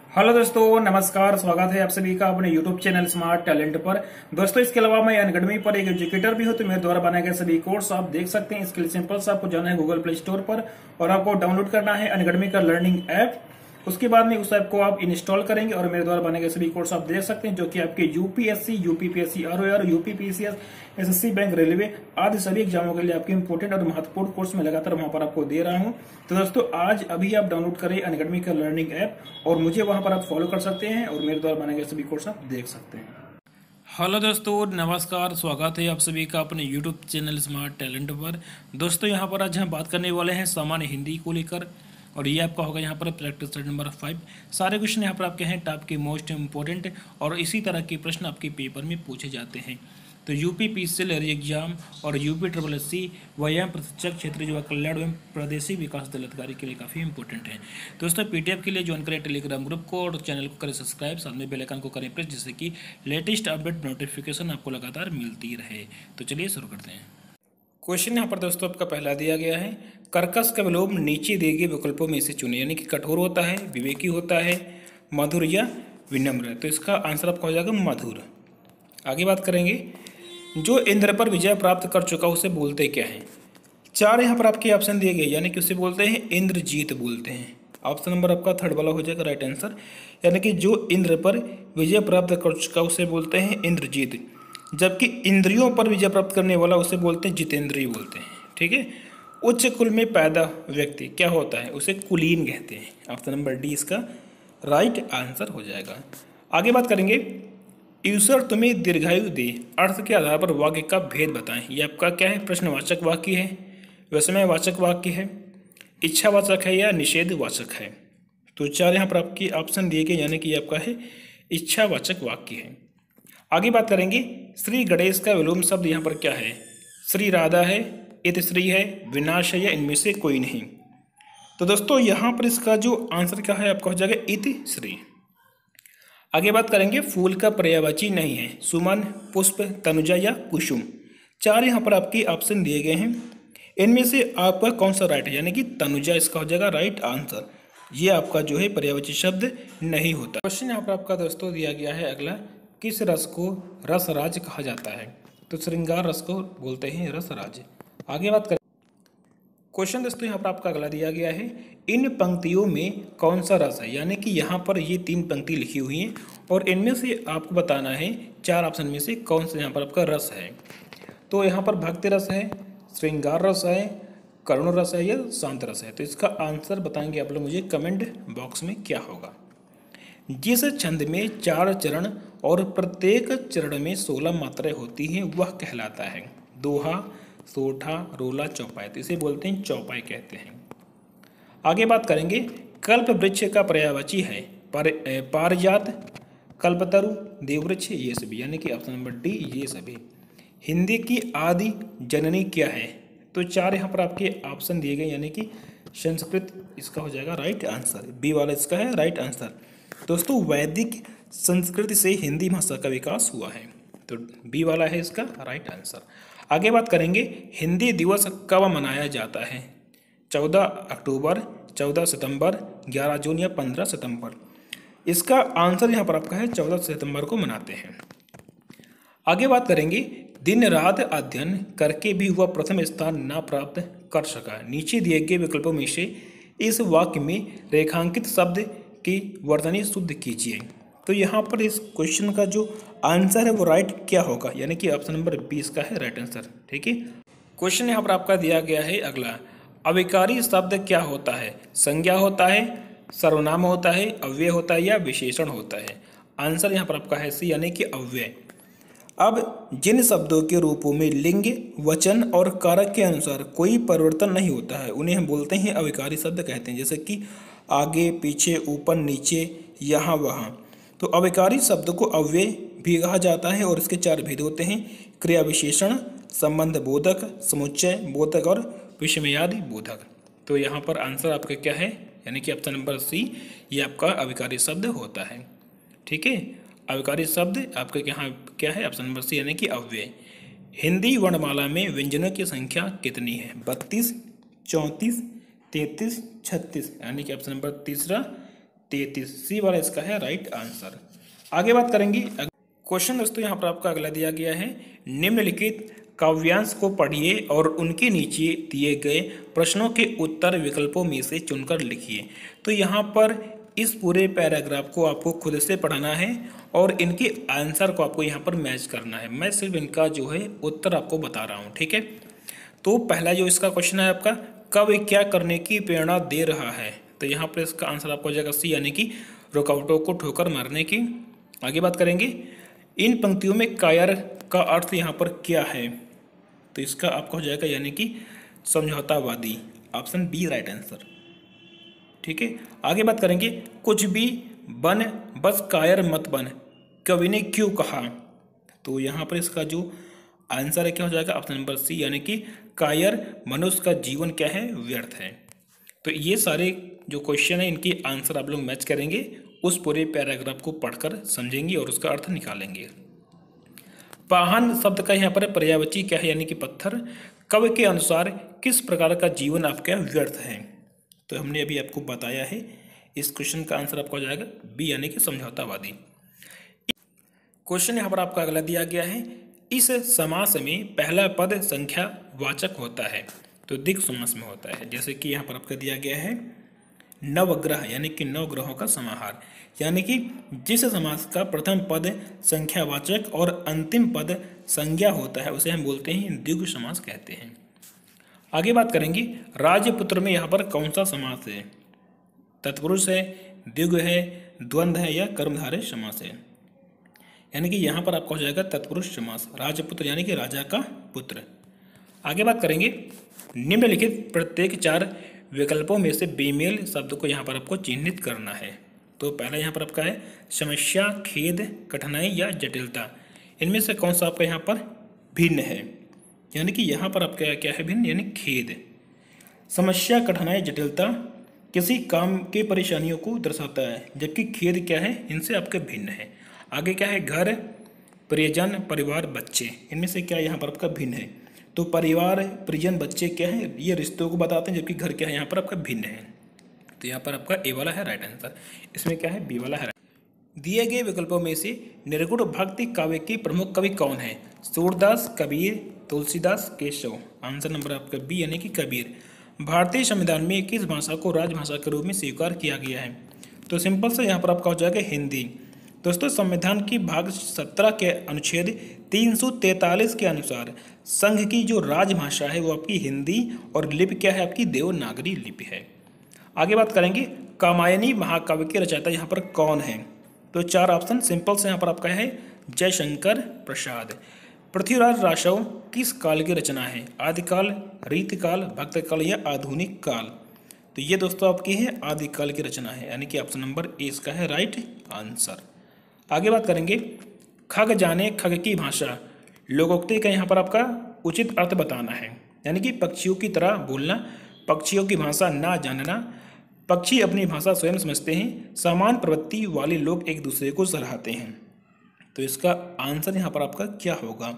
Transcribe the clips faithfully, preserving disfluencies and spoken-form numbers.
Hello दोस्तों, नमस्कार। स्वागत है आप सभी का अपने यूट्यूब चैनल स्मार्ट टैलेंट पर। दोस्तों, इसके अलावा मैं अनअकैडमी पर एक एजुकेटर भी हूं, तो मेरे द्वारा बनाए गए सभी कोर्स आप देख सकते हैं। इसके लिए सिंपल सा आपको जाना है गूगल प्ले स्टोर पर और आपको डाउनलोड करना है अनअकैडमी का लर्निंग ऐप। उसके बाद में उस ऐप को आप इंस्टॉल करेंगे और मेरे द्वारा बनाए गए सभी कोर्स आप देख सकते हैं, जो कि आपके UPSC, UPPSC, ROR, UPPCS, SSC bank, railway आदि सभी एग्जामों के लिए आपके इंपोर्टेंट और महत्वपूर्ण कोर्स में लगातार वहां पर आपको दे रहा हूं। तो दोस्तों, आज अभी आप डाउनलोड करें अनअकैडमी का लर्निंग ऐप और मुझे वहां पर आप फॉलो कर सकते हैं और मेरे द्वारा बनाए गए सभी कोर्स आप देख सकते हैं। हेलो दोस्तों, नमस्कार। स्वागत है आप सभी का अपने यूट्यूब चैनल स्मार्ट टैलेंट पर। दोस्तों, यहाँ पर आज हम बात करने वाले हैं सामान्य हिंदी को लेकर और ये आपका होगा यहाँ पर प्रैक्टिस सेट नंबर फाइव। सारे क्वेश्चन यहाँ पर आपके हैं टॉप के मोस्ट इम्पोर्टेंट और इसी तरह के प्रश्न आपके पेपर में पूछे जाते हैं। तो यूपी पीसीएल एग्जाम और यूपी ट्रिपल एस सी व्यायाम प्रशिक्षक क्षेत्रीय युवा कल्याण एवं प्रादेशिक विकास दल अधिकारी के लिए काफ़ी इंपॉर्टेंट है। दोस्तों, पीडीएफ के लिए ज्वाइन करें टेलीग्राम ग्रुप को और चैनल को करें सब्सक्राइब, साथ में बेल आइकन को करें प्रेस, जिससे कि लेटेस्ट अपडेट नोटिफिकेशन आपको लगातार मिलती रहे। तो चलिए शुरू करते हैं। क्वेश्चन यहाँ पर दोस्तों आपका पहला दिया गया है, कर्कश का विलोम नीचे दिए गए विकल्पों में से चुने, यानी कि कठोर होता है, विवेकी होता है, मधुर या विनम्र। तो इसका आंसर आपका हो जाएगा मधुर। आगे बात करेंगे, जो इंद्र पर विजय प्राप्त कर चुका उसे बोलते क्या है। चार यहाँ पर आपके ऑप्शन दिए गए, यानी कि उसे बोलते हैं इंद्रजीत बोलते हैं। ऑप्शन नंबर आपका थर्ड वाला हो जाएगा राइट आंसर, यानी कि जो इंद्र पर विजय प्राप्त कर चुका उसे बोलते हैं इंद्रजीत, जबकि इंद्रियों पर विजय प्राप्त करने वाला उसे बोलते हैं जितेंद्रिय बोलते हैं। ठीक है। उच्च कुल में पैदा व्यक्ति क्या होता है, उसे कुलीन कहते हैं। ऑप्शन नंबर डी इसका राइट आंसर हो जाएगा। आगे बात करेंगे, ईश्वर तुम्हें दीर्घायु दे अर्थ के आधार पर वाक्य का भेद बताएं। ये आपका क्या है, प्रश्नवाचक वाक्य है, विस्मयवाचक वाक्य है, इच्छावाचक है या निषेधवाचक है। तो चार यहाँ पर आपकी ऑप्शन दिए गए, यानी कि आपका है इच्छावाचक वाक्य है। आगे बात करेंगे, श्री गणेश का विलोम शब्द यहाँ पर क्या है, श्री राधा है, इतश्री है, विनाश है या इनमें से कोई नहीं। तो दोस्तों, यहाँ पर इसका जो आंसर क्या है आपका हो जाएगा इतश्री। आगे बात करेंगे, फूल का पर्यायवाची नहीं है, सुमन, पुष्प, तनुजा या कुसुम। चार यहाँ पर आपके ऑप्शन दिए गए हैं, इनमें से आपका कौन सा राइट है, यानी कि तनुजा इसका हो जाएगा राइट आंसर। ये आपका जो है पर्यायवाची शब्द नहीं होता। क्वेश्चन यहाँ पर आपका दोस्तों दिया गया है अगला, किस रस को रसराज कहा जाता है। तो श्रृंगार रस को बोलते हैं रसराज। आगे बात करें, क्वेश्चन दोस्तों यहाँ पर आपका अगला दिया गया है, इन पंक्तियों में कौन सा रस है, यानी कि यहाँ पर ये तीन पंक्ति लिखी हुई हैं और इनमें से आपको बताना है चार ऑप्शन में से कौन सा यहाँ पर आपका रस है। तो यहाँ पर भक्ति रस है, श्रृंगार रस है, करुण रस है या शांत रस है। तो इसका आंसर बताएंगे आप लोग मुझे कमेंट बॉक्स में क्या होगा। जिस छंद में चार चरण और प्रत्येक चरण में सोलह मात्राएं होती हैं वह कहलाता है दोहा, सोठा, रोला, चौपाई। तो इसे बोलते हैं चौपाई कहते हैं। आगे बात करेंगे, कल्प वृक्ष का पर्यायवाची है पर पारिजात, कल्पतरु, देववृक्ष, ये सभी, यानी कि ऑप्शन नंबर डी ये सभी। हिंदी की आदि जननी क्या है। तो चार यहाँ पर आपके ऑप्शन दिए गए, यानी कि संस्कृत इसका हो जाएगा राइट आंसर। बी वाला इसका है राइट आंसर। दोस्तों, वैदिक संस्कृति से हिंदी भाषा का विकास हुआ है, तो बी वाला है इसका राइट आंसर। आगे बात करेंगे, हिंदी दिवस कब मनाया जाता है। चौदह अक्टूबर, चौदह सितंबर, ग्यारह जून या पंद्रह सितंबर। इसका आंसर यहाँ पर आपका है चौदह सितंबर को मनाते हैं। आगे बात करेंगे, दिन रात अध्ययन करके भी वह प्रथम स्थान न प्राप्त कर सका। नीचे दिए गए विकल्पों में से इस वाक्य में रेखांकित शब्द की वर्तनी शुद्ध कीजिए। तो यहाँ पर इस क्वेश्चन का जो आंसर है वो राइट क्या होगा, यानी कि ऑप्शन नंबर बीस का है राइट आंसर। ठीक है। क्वेश्चन यहाँ पर आपका दिया गया है अगला, अविकारी शब्द क्या होता है। संज्ञा होता है, सर्वनाम होता है, अव्यय होता है या विशेषण होता है। आंसर यहाँ पर आपका है सी, यानी कि अव्यय। अब जिन शब्दों के रूपों में लिंग, वचन और कारक के अनुसार कोई परिवर्तन नहीं होता है उन्हें हम बोलते हैं अविकारी शब्द कहते हैं, जैसे कि आगे, पीछे, ऊपर, नीचे, यहाँ, वहाँ। तो अविकारी शब्द को अव्यय भी कहा जाता है और इसके चार भेद होते हैं, क्रिया विशेषण, संबंध बोधक, समुच्चय बोधक और विषमयादि बोधक। तो यहाँ पर आंसर आपका क्या है, यानी कि ऑप्शन नंबर सी ये आपका अविकारी शब्द होता है। ठीक है। अविकारी शब्द आपका यहाँ क्या है, ऑप्शन नंबर सी, यानी कि अव्यय। हिंदी वर्णमाला में व्यंजनों की संख्या कितनी है। बत्तीस, चौंतीस, तैंतीस, छत्तीस, यानी कि ऑप्शन नंबर तीसरा तैंतीस। सी वाला इसका है राइट आंसर। आगे बात करेंगे। क्वेश्चन दोस्तों यहाँ पर आपका अगला दिया गया है, निम्नलिखित काव्यांश को पढ़िए और उनके नीचे दिए गए प्रश्नों के उत्तर विकल्पों में से चुनकर लिखिए। तो यहाँ पर इस पूरे पैराग्राफ को आपको खुद से पढ़ना है और इनके आंसर को आपको यहाँ पर मैच करना है। मैं सिर्फ इनका जो है उत्तर आपको बता रहा हूँ, ठीक है। तो पहला जो इसका क्वेश्चन है आपका, कब क्या करने की प्रेरणा दे रहा है, तो यहाँ पर इसका आंसर आपको हो जाएगा सी, यानी कि रुकावटों को ठोकर मारने की। आगे बात करेंगे, इन पंक्तियों में कायर का अर्थ यहाँ पर क्या है, तो इसका आपका हो जाएगा यानी कि समझौतावादी। ऑप्शन बी राइट आंसर, ठीक है। आगे बात करेंगे, कुछ भी बन बस कायर मत बन, कवि ने क्यों कहा, तो यहाँ पर इसका जो आंसर है क्या हो जाएगा, ऑप्शन नंबर सी, यानी कि कायर मनुष्य का जीवन क्या है, व्यर्थ है। तो ये सारे जो क्वेश्चन है इनकी आंसर आप लोग मैच करेंगे, उस पूरे पैराग्राफ को पढ़कर समझेंगे और उसका अर्थ निकालेंगे। पाहन शब्द का यहाँ पर पर्यायवाची क्या है, यानी कि पत्थर। कवि के अनुसार किस प्रकार का जीवन आपका व्यर्थ है, तो हमने अभी आपको बताया है। इस क्वेश्चन का आंसर आपका हो जाएगा बी, यानी कि समझौतावादी। क्वेश्चन यहाँ पर आपका अगला दिया गया है, इस समास में पहला पद संख्या वाचक होता है, तो दिक् समास में होता है। जैसे कि यहाँ पर आपका दिया गया है नवग्रह, यानी कि नौ ग्रहों का समाहार, यानी कि जिस समास का प्रथम पद संख्यावाचक और अंतिम पद संज्ञा होता है उसे हम बोलते हैं द्विगु समास कहते हैं। आगे बात करेंगे, राजपुत्र में यहाँ पर कौन सा समास है, तत्पुरुष है, द्विगु है, द्वंद्व है या कर्मधारय समास है, यानी कि यहाँ पर आपका हो जाएगा तत्पुरुष समास, राजपुत्र यानी कि राजा का पुत्र। आगे बात करेंगे, निम्नलिखित प्रत्येक चार विकल्पों में से बेमेल शब्द को यहाँ पर आपको चिन्हित करना है। तो पहला यहाँ पर आपका है समस्या, खेद, कठिनाई या जटिलता। इनमें से कौन सा आपका यहाँ पर भिन्न है, यानी कि यहाँ पर आपका क्या है भिन्न, यानी खेद। समस्या, कठिनाई, जटिलता किसी काम के परेशानियों को दर्शाता है, जबकि खेद क्या है, इनसे आपके भिन्न है। आगे क्या है, घर, परिजन, परिवार, बच्चे, इनमें से क्या यहाँ पर आपका भिन्न है, तो परिवार, परिजन, बच्चे क्या है, ये रिश्तों को बताते हैं, जबकि घर क्या है यहाँ पर आपका भिन्न है। तो यहाँ पर आपका ए वाला है राइट आंसर, इसमें क्या है बी वाला है। दिए गए विकल्पों में से निर्गुण भक्ति काव्य के प्रमुख कवि कौन है, सूरदास, कबीर, तुलसीदास, केशव। आंसर नंबर आपका बी, यानी कि कबीर। भारतीय संविधान में किस भाषा को राजभाषा के रूप में स्वीकार किया गया है, तो सिंपल से यहाँ पर आपका हो जाएगा हिंदी। दोस्तों, संविधान की भाग सत्रह के अनुच्छेद तीन सौ तैंतालीस के अनुसार संघ की जो राजभाषा है वो आपकी हिंदी और लिपि क्या है, आपकी देवनागरी लिपि है। आगे बात करेंगे, कामायनी महाकाव्य के रचयिता यहाँ पर कौन है, तो चार ऑप्शन सिंपल से यहाँ पर आपका है जयशंकर प्रसाद। पृथ्वीराज रासव किस काल की रचना है, आदिकाल, रीतिकाल, भक्तकाल या आधुनिक काल। तो ये दोस्तों आपकी है आदिकाल की रचना है, यानी कि ऑप्शन नंबर ए इसका है राइट आंसर। आगे बात करेंगे, खग जाने खग की भाषा, लोकोक्ति का यहाँ पर आपका उचित अर्थ बताना है, यानी कि पक्षियों की तरह बोलना, पक्षियों की भाषा ना जानना, पक्षी अपनी भाषा स्वयं समझते हैं, समान प्रवृत्ति वाले लोग एक दूसरे को सराहते हैं। तो इसका आंसर यहाँ पर आपका क्या होगा,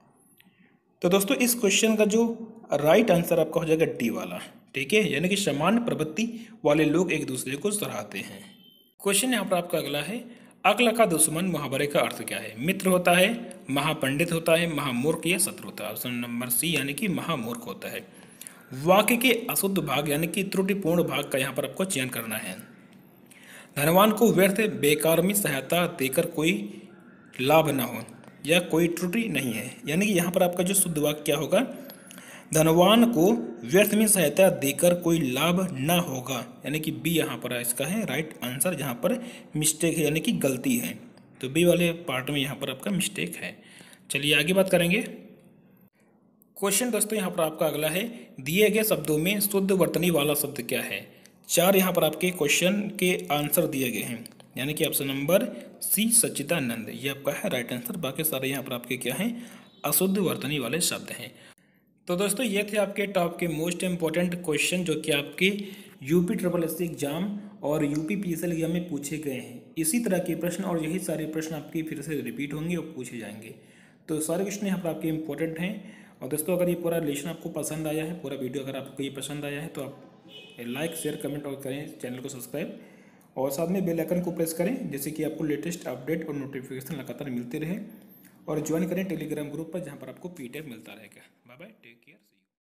तो दोस्तों इस क्वेश्चन का जो राइट आंसर आपका हो जाएगा डी वाला, ठीक है, यानी कि समान प्रवृत्ति वाले लोग एक दूसरे को सराहते हैं। क्वेश्चन यहाँ पर आपका अगला है, अक्ल का दुश्मन मुहावरे का अर्थ क्या है, मित्र होता है, महापंडित होता है, महामूर्ख या शत्रु होता है। ऑप्शन नंबर सी, यानी कि महामूर्ख होता है। वाक्य के अशुद्ध भाग यानी कि त्रुटिपूर्ण भाग का यहाँ पर आपको चयन करना है। धनवान को व्यर्थ बेकार में सहायता देकर कोई लाभ न हो या कोई त्रुटि नहीं है, यानी कि यहाँ पर आपका जो शुद्ध वाक्य क्या होगा, धनवान को व्यर्थ में सहायता देकर कोई लाभ न होगा, यानी कि बी यहाँ पर इसका है राइट आंसर, जहाँ पर मिस्टेक है यानी कि गलती है, तो बी वाले पार्ट में यहाँ पर आपका मिस्टेक है। चलिए आगे बात करेंगे। क्वेश्चन दोस्तों यहाँ पर आपका अगला है, दिए गए शब्दों में शुद्ध वर्तनी वाला शब्द क्या है। चार यहाँ पर आपके क्वेश्चन के आंसर दिए गए हैं, यानी कि ऑप्शन नंबर सी सच्चिदानंद, ये आपका है राइट आंसर। बाकी सारे यहाँ पर आपके क्या हैं, अशुद्ध वर्तनी वाले शब्द हैं। तो दोस्तों ये थे आपके टॉप के मोस्ट इंपॉर्टेंट क्वेश्चन जो कि आपके UP triple S C exam और UP P S L exam में पूछे गए हैं। इसी तरह के प्रश्न और यही सारे प्रश्न आपके फिर से रिपीट होंगे और पूछे जाएंगे। तो सारे क्वेश्चन यहाँ पर आपके इंपॉर्टेंट हैं। और दोस्तों अगर ये पूरा लेसन आपको पसंद आया है, पूरा वीडियो अगर आपको ये पसंद आया है, तो आप लाइक शेयर कमेंट और करें, चैनल को सब्सक्राइब और साथ में बेल आइकन को प्रेस करें जिससे कि आपको लेटेस्ट अपडेट और नोटिफिकेशन लगातार मिलते रहे। और ज्वाइन करें टेलीग्राम ग्रुप पर जहां पर आपको पीडीएफ मिलता रहेगा। Bye bye, take care.